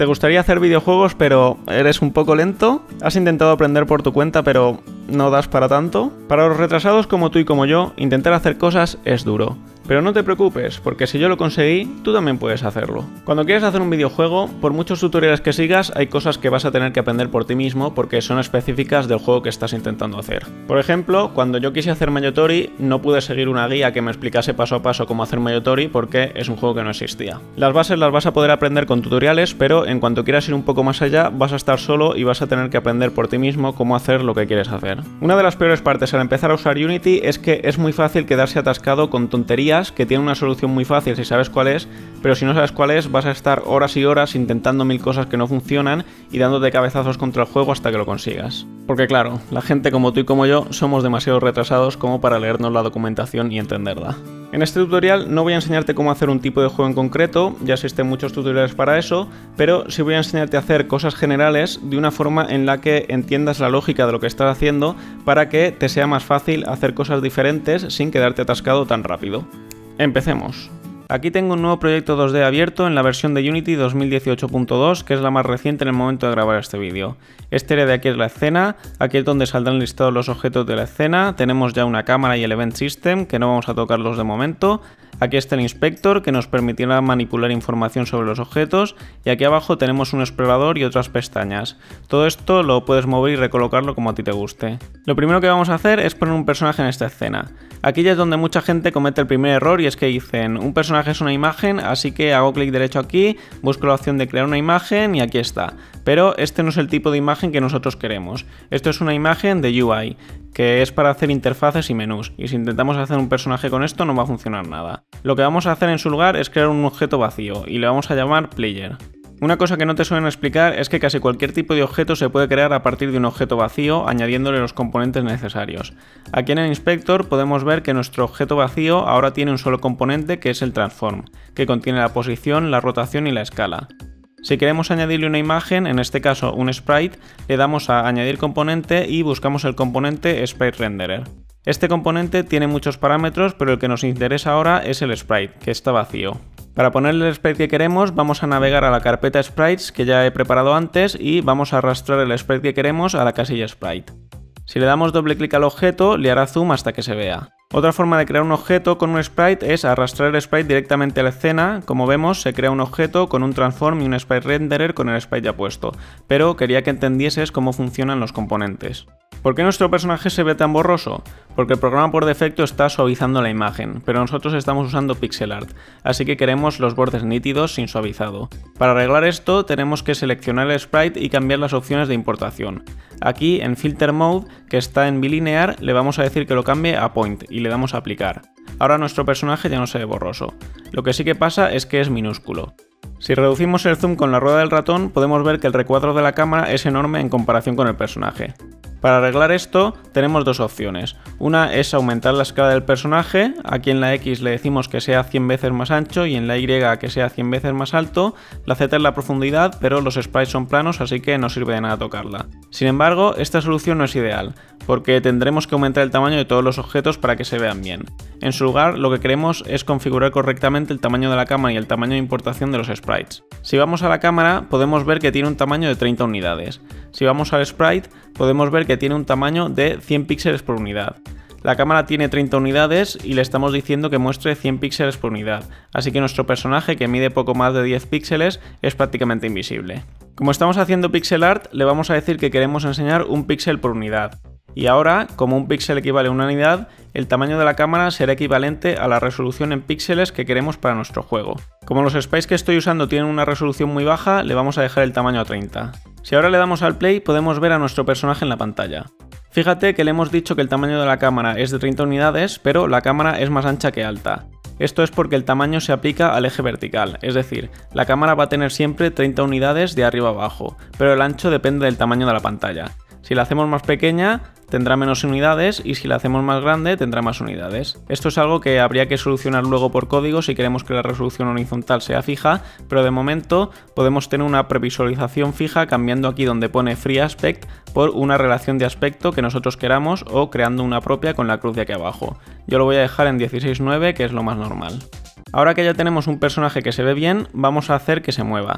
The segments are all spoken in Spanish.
¿Te gustaría hacer videojuegos pero eres un poco lento? ¿Has intentado aprender por tu cuenta pero no das para tanto? Para los retrasados como tú y como yo, intentar hacer cosas es duro. Pero no te preocupes, porque si yo lo conseguí, tú también puedes hacerlo. Cuando quieres hacer un videojuego, por muchos tutoriales que sigas, hay cosas que vas a tener que aprender por ti mismo porque son específicas del juego que estás intentando hacer. Por ejemplo, cuando yo quise hacer Mayotori, no pude seguir una guía que me explicase paso a paso cómo hacer Mayotori porque es un juego que no existía. Las bases las vas a poder aprender con tutoriales, pero en cuanto quieras ir un poco más allá, vas a estar solo y vas a tener que aprender por ti mismo cómo hacer lo que quieres hacer. Una de las peores partes al empezar a usar Unity es que es muy fácil quedarse atascado con tonterías que tienen una solución muy fácil si sabes cuál es, pero si no sabes cuál es vas a estar horas y horas intentando mil cosas que no funcionan y dándote cabezazos contra el juego hasta que lo consigas. Porque claro, la gente como tú y como yo somos demasiado retrasados como para leernos la documentación y entenderla. En este tutorial no voy a enseñarte cómo hacer un tipo de juego en concreto, ya existen muchos tutoriales para eso, pero sí voy a enseñarte a hacer cosas generales de una forma en la que entiendas la lógica de lo que estás haciendo para que te sea más fácil hacer cosas diferentes sin quedarte atascado tan rápido. Empecemos. Aquí tengo un nuevo proyecto 2D abierto en la versión de Unity 2018.2, que es la más reciente en el momento de grabar este vídeo. Este área de aquí es la escena, aquí es donde saldrán listados los objetos de la escena, tenemos ya una cámara y el Event System, que no vamos a tocarlos de momento. Aquí está el Inspector, que nos permitirá manipular información sobre los objetos, y aquí abajo tenemos un explorador y otras pestañas. Todo esto lo puedes mover y recolocarlo como a ti te guste. Lo primero que vamos a hacer es poner un personaje en esta escena. Aquí ya es donde mucha gente comete el primer error y es que dicen, un personaje es una imagen, así que hago clic derecho aquí, busco la opción de crear una imagen y aquí está. Pero este no es el tipo de imagen que nosotros queremos. Esto es una imagen de UI, que es para hacer interfaces y menús, y si intentamos hacer un personaje con esto no va a funcionar nada. Lo que vamos a hacer en su lugar es crear un objeto vacío, y le vamos a llamar Player. Una cosa que no te suelen explicar es que casi cualquier tipo de objeto se puede crear a partir de un objeto vacío añadiéndole los componentes necesarios. Aquí en el Inspector podemos ver que nuestro objeto vacío ahora tiene un solo componente que es el Transform, que contiene la posición, la rotación y la escala. Si queremos añadirle una imagen, en este caso un sprite, le damos a añadir componente y buscamos el componente Sprite Renderer. Este componente tiene muchos parámetros, pero el que nos interesa ahora es el sprite, que está vacío. Para ponerle el sprite que queremos, vamos a navegar a la carpeta Sprites que ya he preparado antes y vamos a arrastrar el sprite que queremos a la casilla Sprite. Si le damos doble clic al objeto, le hará zoom hasta que se vea. Otra forma de crear un objeto con un sprite es arrastrar el sprite directamente a la escena. Como vemos, se crea un objeto con un transform y un sprite renderer con el sprite ya puesto, pero quería que entendieses cómo funcionan los componentes. ¿Por qué nuestro personaje se ve tan borroso? Porque el programa por defecto está suavizando la imagen, pero nosotros estamos usando pixel art, así que queremos los bordes nítidos sin suavizado. Para arreglar esto tenemos que seleccionar el sprite y cambiar las opciones de importación. Aquí en Filter Mode, que está en bilinear, le vamos a decir que lo cambie a Point y le damos a aplicar. Ahora nuestro personaje ya no se ve borroso. Lo que sí que pasa es que es minúsculo. Si reducimos el zoom con la rueda del ratón, podemos ver que el recuadro de la cámara es enorme en comparación con el personaje. Para arreglar esto tenemos dos opciones. Una es aumentar la escala del personaje, aquí en la X le decimos que sea 100 veces más ancho y en la Y que sea 100 veces más alto, la Z es la profundidad, pero los sprites son planos así que no sirve de nada tocarla. Sin embargo, esta solución no es ideal, porque tendremos que aumentar el tamaño de todos los objetos para que se vean bien. En su lugar, lo que queremos es configurar correctamente el tamaño de la cámara y el tamaño de importación de los sprites. Si vamos a la cámara, podemos ver que tiene un tamaño de 30 unidades. Si vamos al sprite, podemos ver que tiene un tamaño de 100 píxeles por unidad. La cámara tiene 30 unidades y le estamos diciendo que muestre 100 píxeles por unidad, así que nuestro personaje, que mide poco más de 10 píxeles, es prácticamente invisible. Como estamos haciendo pixel art, le vamos a decir que queremos enseñar un píxel por unidad. Y ahora, como un píxel equivale a una unidad, el tamaño de la cámara será equivalente a la resolución en píxeles que queremos para nuestro juego. Como los sprites que estoy usando tienen una resolución muy baja, le vamos a dejar el tamaño a 30. Si ahora le damos al play, podemos ver a nuestro personaje en la pantalla. Fíjate que le hemos dicho que el tamaño de la cámara es de 30 unidades, pero la cámara es más ancha que alta. Esto es porque el tamaño se aplica al eje vertical, es decir, la cámara va a tener siempre 30 unidades de arriba a abajo, pero el ancho depende del tamaño de la pantalla. Si la hacemos más pequeña, tendrá menos unidades y si la hacemos más grande, tendrá más unidades. Esto es algo que habría que solucionar luego por código si queremos que la resolución horizontal sea fija, pero de momento podemos tener una previsualización fija cambiando aquí donde pone Free Aspect por una relación de aspecto que nosotros queramos o creando una propia con la cruz de aquí abajo. Yo lo voy a dejar en 16:9, que es lo más normal. Ahora que ya tenemos un personaje que se ve bien, vamos a hacer que se mueva.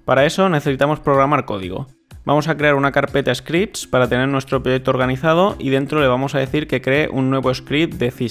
Para eso necesitamos programar código. Vamos a crear una carpeta scripts para tener nuestro proyecto organizado y dentro le vamos a decir que cree un nuevo script de C#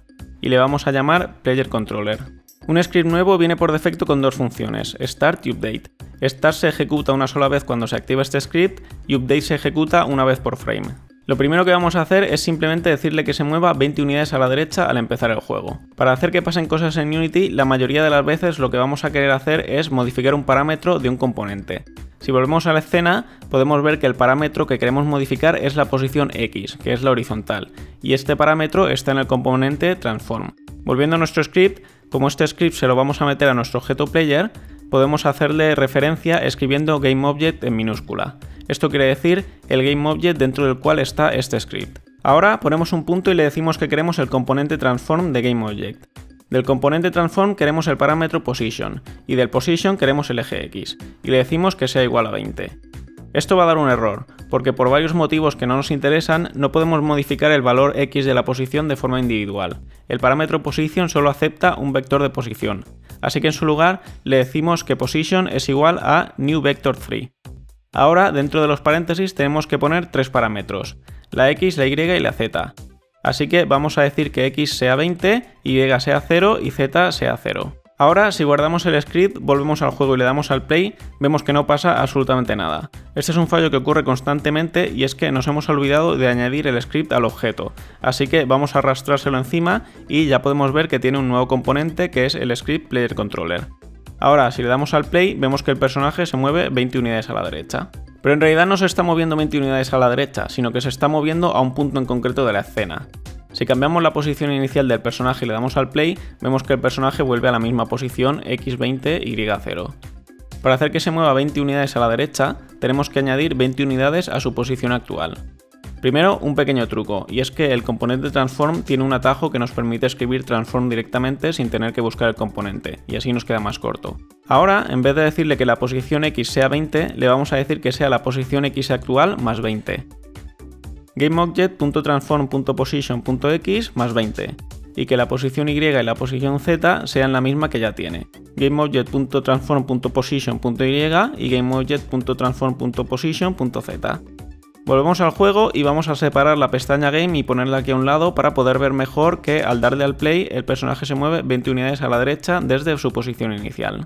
y le vamos a llamar Player Controller. Un script nuevo viene por defecto con dos funciones, start y update. Start se ejecuta una sola vez cuando se activa este script y update se ejecuta una vez por frame. Lo primero que vamos a hacer es simplemente decirle que se mueva 20 unidades a la derecha al empezar el juego. Para hacer que pasen cosas en Unity, la mayoría de las veces lo que vamos a querer hacer es modificar un parámetro de un componente. Si volvemos a la escena, podemos ver que el parámetro que queremos modificar es la posición X, que es la horizontal, y este parámetro está en el componente transform. Volviendo a nuestro script, como este script se lo vamos a meter a nuestro objeto player, podemos hacerle referencia escribiendo GameObject en minúscula. Esto quiere decir el GameObject dentro del cual está este script. Ahora ponemos un punto y le decimos que queremos el componente transform de GameObject. Del componente transform queremos el parámetro position y del position queremos el eje X y le decimos que sea igual a 20. Esto va a dar un error, porque por varios motivos que no nos interesan no podemos modificar el valor X de la posición de forma individual. El parámetro position solo acepta un vector de posición, así que en su lugar le decimos que position es igual a newVector3. Ahora dentro de los paréntesis tenemos que poner tres parámetros, la X, la Y y la Z. Así que vamos a decir que X sea 20, Y sea 0 y Z sea 0. Ahora, si guardamos el script, volvemos al juego y le damos al play, vemos que no pasa absolutamente nada. Este es un fallo que ocurre constantemente y es que nos hemos olvidado de añadir el script al objeto. Así que vamos a arrastrárselo encima y ya podemos ver que tiene un nuevo componente que es el script Player Controller. Ahora, si le damos al play, vemos que el personaje se mueve 20 unidades a la derecha. Pero en realidad no se está moviendo 20 unidades a la derecha, sino que se está moviendo a un punto en concreto de la escena. Si cambiamos la posición inicial del personaje y le damos al play, vemos que el personaje vuelve a la misma posición X20, Y0. Para hacer que se mueva 20 unidades a la derecha, tenemos que añadir 20 unidades a su posición actual. Primero, un pequeño truco, y es que el componente transform tiene un atajo que nos permite escribir transform directamente sin tener que buscar el componente, y así nos queda más corto. Ahora, en vez de decirle que la posición X sea 20, le vamos a decir que sea la posición X actual más 20. GameObject.transform.position.x más 20, y que la posición Y y la posición Z sean la misma que ya tiene. GameObject.transform.position.y y GameObject.transform.position.z. Volvemos al juego y vamos a separar la pestaña Game y ponerla aquí a un lado para poder ver mejor que al darle al play el personaje se mueve 20 unidades a la derecha desde su posición inicial.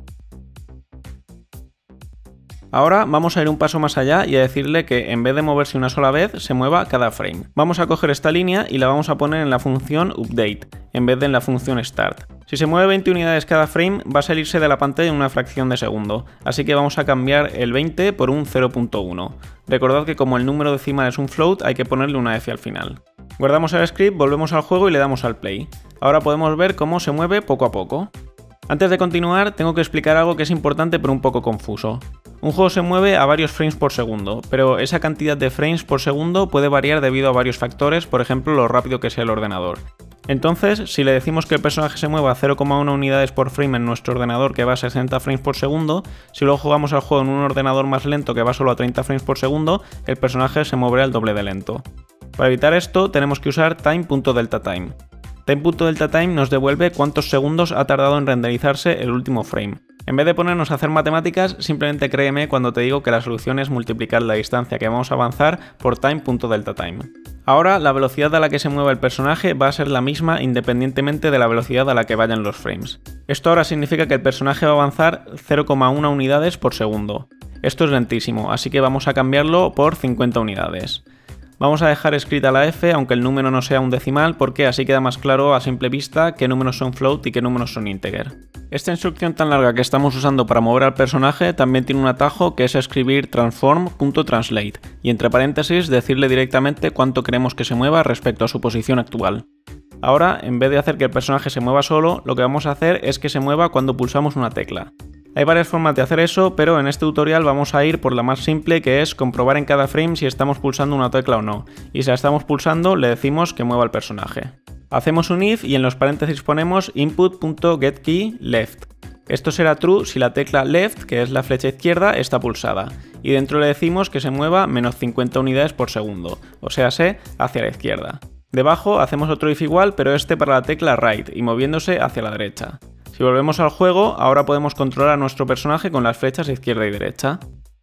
Ahora vamos a ir un paso más allá y a decirle que en vez de moverse una sola vez, se mueva cada frame. Vamos a coger esta línea y la vamos a poner en la función update, en vez de en la función start. Si se mueve 20 unidades cada frame, va a salirse de la pantalla en una fracción de segundo, así que vamos a cambiar el 20 por un 0.1. Recordad que como el número decimal es un float, hay que ponerle una F al final. Guardamos el script, volvemos al juego y le damos al play. Ahora podemos ver cómo se mueve poco a poco. Antes de continuar, tengo que explicar algo que es importante pero un poco confuso. Un juego se mueve a varios frames por segundo, pero esa cantidad de frames por segundo puede variar debido a varios factores, por ejemplo lo rápido que sea el ordenador. Entonces, si le decimos que el personaje se mueva a 0,1 unidades por frame en nuestro ordenador que va a 60 frames por segundo, si luego jugamos al juego en un ordenador más lento que va solo a 30 frames por segundo, el personaje se moverá el doble de lento. Para evitar esto, tenemos que usar time.deltaTime. Time.deltaTime nos devuelve cuántos segundos ha tardado en renderizarse el último frame. En vez de ponernos a hacer matemáticas, simplemente créeme cuando te digo que la solución es multiplicar la distancia que vamos a avanzar por time.deltaTime. Ahora, la velocidad a la que se mueva el personaje va a ser la misma independientemente de la velocidad a la que vayan los frames. Esto ahora significa que el personaje va a avanzar 0,1 unidades por segundo. Esto es lentísimo, así que vamos a cambiarlo por 50 unidades. Vamos a dejar escrita la F, aunque el número no sea un decimal, porque así queda más claro a simple vista qué números son float y qué números son integer. Esta instrucción tan larga que estamos usando para mover al personaje también tiene un atajo que es escribir transform.translate y entre paréntesis decirle directamente cuánto queremos que se mueva respecto a su posición actual. Ahora, en vez de hacer que el personaje se mueva solo, lo que vamos a hacer es que se mueva cuando pulsamos una tecla. Hay varias formas de hacer eso, pero en este tutorial vamos a ir por la más simple, que es comprobar en cada frame si estamos pulsando una tecla o no, y si la estamos pulsando le decimos que mueva el personaje. Hacemos un if y en los paréntesis ponemos input.getKeyLeft. Esto será true si la tecla left, que es la flecha izquierda, está pulsada, y dentro le decimos que se mueva menos 50 unidades por segundo, o sea, hacia la izquierda. Debajo hacemos otro if igual, pero este para la tecla right y moviéndose hacia la derecha. Si Si volvemos al juego, ahora podemos controlar a nuestro personaje con las flechas izquierda y derecha.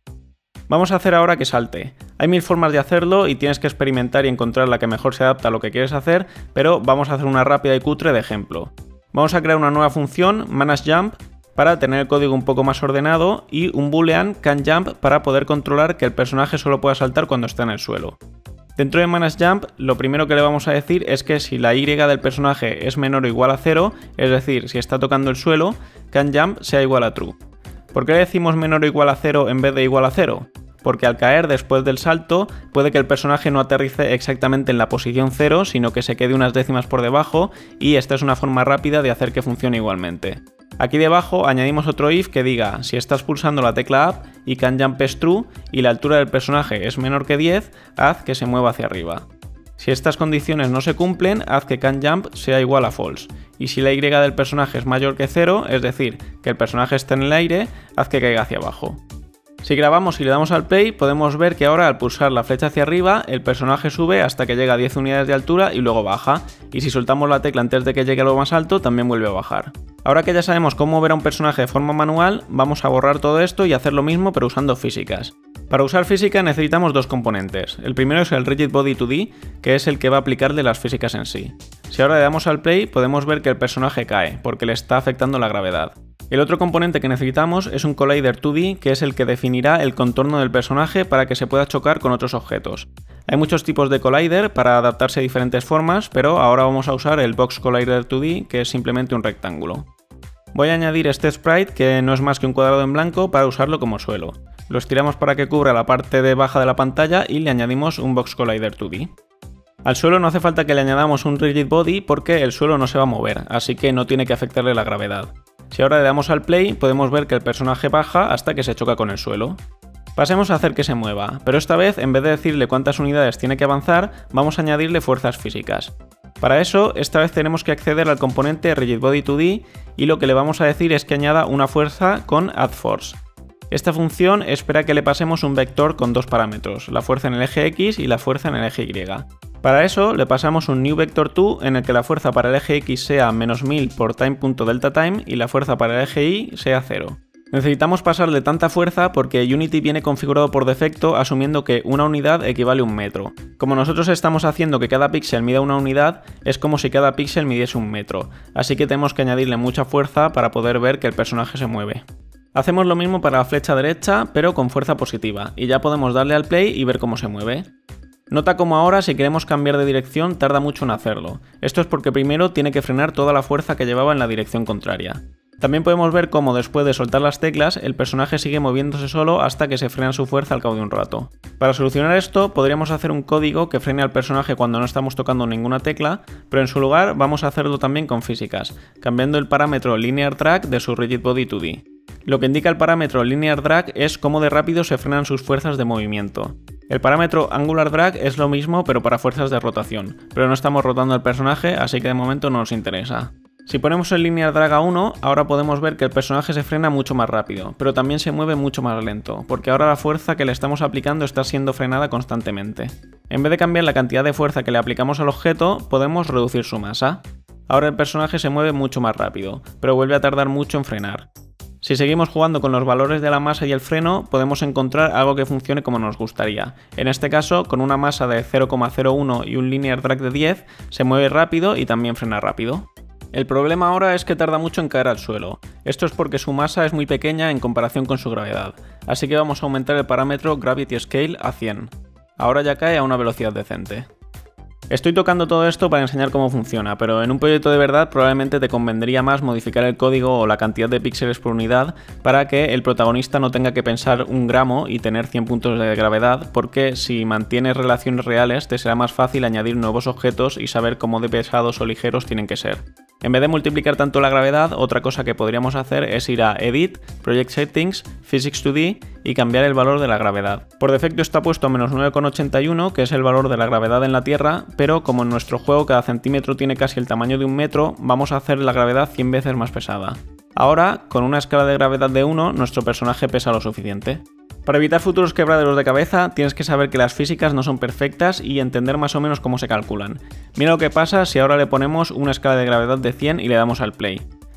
Vamos a hacer ahora que salte. Hay 1000 formas de hacerlo y tienes que experimentar y encontrar la que mejor se adapta a lo que quieres hacer, pero vamos a hacer una rápida y cutre de ejemplo. Vamos a crear una nueva función, managejump, para tener el código un poco más ordenado y un boolean canJump para poder controlar que el personaje solo pueda saltar cuando está en el suelo. Dentro de managejump, lo primero que le vamos a decir es que si la Y del personaje es menor o igual a 0, es decir, si está tocando el suelo, canJump sea igual a true. ¿Por qué le decimos menor o igual a 0 en vez de igual a 0? Porque al caer después del salto puede que el personaje no aterrice exactamente en la posición 0, sino que se quede unas décimas por debajo, y esta es una forma rápida de hacer que funcione igualmente. Aquí debajo añadimos otro if que diga si estás pulsando la tecla Up y canJump es true y la altura del personaje es menor que 10, haz que se mueva hacia arriba. Si estas condiciones no se cumplen, haz que canJump sea igual a false. Y si la Y del personaje es mayor que 0, es decir, que el personaje está en el aire, haz que caiga hacia abajo. Si grabamos y le damos al play, podemos ver que ahora al pulsar la flecha hacia arriba, el personaje sube hasta que llega a 10 unidades de altura y luego baja, y si soltamos la tecla antes de que llegue a lo más alto, también vuelve a bajar. Ahora que ya sabemos cómo mover a un personaje de forma manual, vamos a borrar todo esto y hacer lo mismo pero usando físicas. Para usar física necesitamos dos componentes. El primero es el Rigid Body 2D, que es el que va a aplicarle las físicas en sí. Si ahora le damos al play, podemos ver que el personaje cae, porque le está afectando la gravedad. El otro componente que necesitamos es un Collider 2D, que es el que definirá el contorno del personaje para que se pueda chocar con otros objetos. Hay muchos tipos de Collider para adaptarse a diferentes formas, pero ahora vamos a usar el Box Collider 2D, que es simplemente un rectángulo. Voy a añadir este sprite, que no es más que un cuadrado en blanco, para usarlo como suelo. Lo estiramos para que cubra la parte de baja de la pantalla y le añadimos un Box Collider 2D. Al suelo no hace falta que le añadamos un Rigid Body porque el suelo no se va a mover, así que no tiene que afectarle la gravedad. Si ahora le damos al play, podemos ver que el personaje baja hasta que se choca con el suelo. Pasemos a hacer que se mueva, pero esta vez, en vez de decirle cuántas unidades tiene que avanzar, vamos a añadirle fuerzas físicas. Para eso, esta vez tenemos que acceder al componente Rigid Body 2D y lo que le vamos a decir es que añada una fuerza con addForce. Esta función espera que le pasemos un vector con dos parámetros, la fuerza en el eje X y la fuerza en el eje Y. Para eso le pasamos un newVector2 en el que la fuerza para el eje X sea -1000 por time.deltaTime y la fuerza para el eje Y sea 0. Necesitamos pasarle tanta fuerza porque Unity viene configurado por defecto asumiendo que una unidad equivale a un metro. Como nosotros estamos haciendo que cada píxel mida una unidad, es como si cada píxel midiese un metro, así que tenemos que añadirle mucha fuerza para poder ver que el personaje se mueve. Hacemos lo mismo para la flecha derecha, pero con fuerza positiva, y ya podemos darle al play y ver cómo se mueve. Nota como ahora si queremos cambiar de dirección tarda mucho en hacerlo. Esto es porque primero tiene que frenar toda la fuerza que llevaba en la dirección contraria. También podemos ver cómo después de soltar las teclas el personaje sigue moviéndose solo hasta que se frena su fuerza al cabo de un rato. Para solucionar esto podríamos hacer un código que frene al personaje cuando no estamos tocando ninguna tecla, pero en su lugar vamos a hacerlo también con físicas, cambiando el parámetro Linear Drag de su Rigid Body 2D. Lo que indica el parámetro Linear Drag es cómo de rápido se frenan sus fuerzas de movimiento. El parámetro Angular Drag es lo mismo pero para fuerzas de rotación, pero no estamos rotando el personaje así que de momento no nos interesa. Si ponemos el Linear Drag a 1, ahora podemos ver que el personaje se frena mucho más rápido, pero también se mueve mucho más lento, porque ahora la fuerza que le estamos aplicando está siendo frenada constantemente. En vez de cambiar la cantidad de fuerza que le aplicamos al objeto, podemos reducir su masa. Ahora el personaje se mueve mucho más rápido, pero vuelve a tardar mucho en frenar. Si seguimos jugando con los valores de la masa y el freno, podemos encontrar algo que funcione como nos gustaría. En este caso, con una masa de 0,01 y un Linear Drag de 10, se mueve rápido y también frena rápido. El problema ahora es que tarda mucho en caer al suelo. Esto es porque su masa es muy pequeña en comparación con su gravedad, así que vamos a aumentar el parámetro Gravity Scale a 100. Ahora ya cae a una velocidad decente. Estoy tocando todo esto para enseñar cómo funciona, pero en un proyecto de verdad probablemente te convendría más modificar el código o la cantidad de píxeles por unidad para que el protagonista no tenga que pensar 1 gramo y tener 100 puntos de gravedad, porque si mantienes relaciones reales te será más fácil añadir nuevos objetos y saber cómo de pesados o ligeros tienen que ser. En vez de multiplicar tanto la gravedad, otra cosa que podríamos hacer es ir a Edit, Project Settings, Physics 2D y cambiar el valor de la gravedad. Por defecto está puesto a -9,81, que es el valor de la gravedad en la Tierra, pero como en nuestro juego cada centímetro tiene casi el tamaño de un metro, vamos a hacer la gravedad 100 veces más pesada. Ahora, con una escala de gravedad de 1, nuestro personaje pesa lo suficiente. Para evitar futuros quebraderos de cabeza, tienes que saber que las físicas no son perfectas y entender más o menos cómo se calculan. Mira lo que pasa si ahora le ponemos una escala de gravedad de 100 y le damos al play.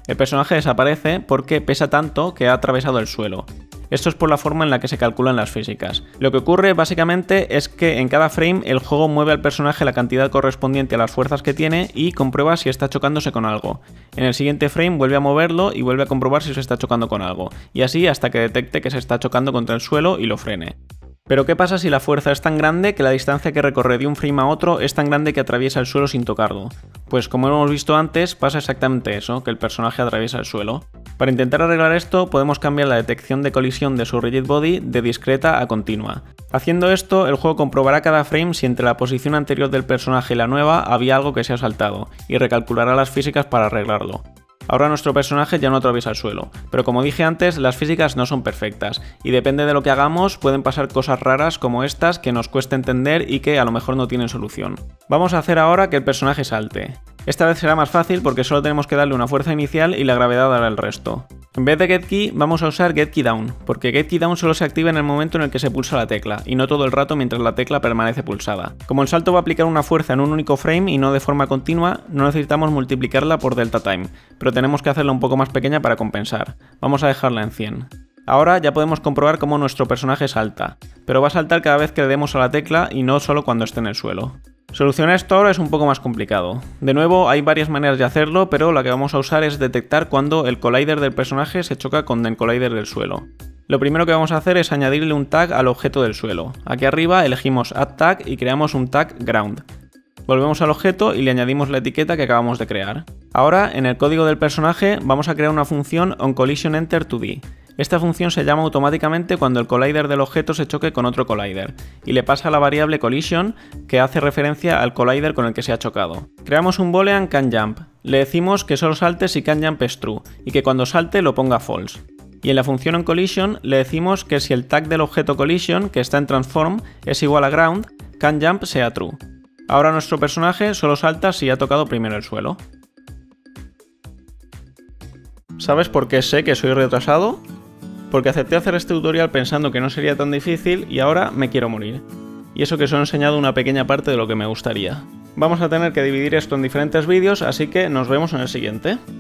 El personaje desaparece porque pesa tanto que ha atravesado el suelo. Esto es por la forma en la que se calculan las físicas. Lo que ocurre básicamente es que en cada frame el juego mueve al personaje la cantidad correspondiente a las fuerzas que tiene y comprueba si está chocándose con algo. En el siguiente frame vuelve a moverlo y vuelve a comprobar si se está chocando con algo, y así hasta que detecte que se está chocando contra el suelo y lo frene. Pero ¿qué pasa si la fuerza es tan grande que la distancia que recorre de un frame a otro es tan grande que atraviesa el suelo sin tocarlo? Pues como hemos visto antes, pasa exactamente eso, que el personaje atraviesa el suelo. Para intentar arreglar esto, podemos cambiar la detección de colisión de su rigid body de discreta a continua. Haciendo esto, el juego comprobará cada frame si entre la posición anterior del personaje y la nueva había algo que se ha saltado, y recalculará las físicas para arreglarlo. Ahora nuestro personaje ya no atraviesa el suelo, pero como dije antes, las físicas no son perfectas, y depende de lo que hagamos pueden pasar cosas raras como estas que nos cuesta entender y que a lo mejor no tienen solución. Vamos a hacer ahora que el personaje salte. Esta vez será más fácil porque solo tenemos que darle una fuerza inicial y la gravedad hará el resto. En vez de GetKey vamos a usar GetKeyDown, porque GetKeyDown solo se activa en el momento en el que se pulsa la tecla, y no todo el rato mientras la tecla permanece pulsada. Como el salto va a aplicar una fuerza en un único frame y no de forma continua, no necesitamos multiplicarla por delta time, pero tenemos que hacerla un poco más pequeña para compensar. Vamos a dejarla en 100. Ahora ya podemos comprobar cómo nuestro personaje salta, pero va a saltar cada vez que le demos a la tecla y no solo cuando esté en el suelo. Solucionar esto ahora es un poco más complicado. De nuevo, hay varias maneras de hacerlo, pero la que vamos a usar es detectar cuando el collider del personaje se choca con el collider del suelo. Lo primero que vamos a hacer es añadirle un tag al objeto del suelo. Aquí arriba elegimos Add Tag y creamos un tag Ground. Volvemos al objeto y le añadimos la etiqueta que acabamos de crear. Ahora, en el código del personaje, vamos a crear una función onCollisionEnter2D. Esta función se llama automáticamente cuando el collider del objeto se choque con otro collider, y le pasa la variable collision, que hace referencia al collider con el que se ha chocado. Creamos un boolean canJump. Le decimos que solo salte si canJump es true, y que cuando salte lo ponga false. Y en la función onCollision le decimos que si el tag del objeto collision, que está en transform, es igual a ground, canJump sea true. Ahora nuestro personaje solo salta si ha tocado primero el suelo. ¿Sabes por qué sé que soy retrasado? Porque acepté hacer este tutorial pensando que no sería tan difícil y ahora me quiero morir. Y eso que os he enseñado una pequeña parte de lo que me gustaría. Vamos a tener que dividir esto en diferentes vídeos, así que nos vemos en el siguiente.